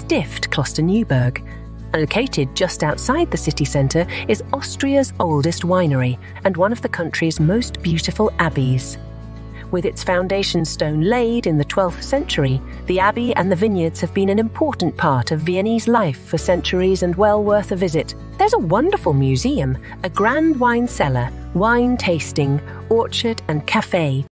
Stift Klosterneuburg. Located just outside the city centre is Austria's oldest winery and one of the country's most beautiful abbeys. With its foundation stone laid in the 12th century, the abbey and the vineyards have been an important part of Viennese life for centuries and well worth a visit. There's a wonderful museum, a grand wine cellar, wine tasting, orchard and cafe,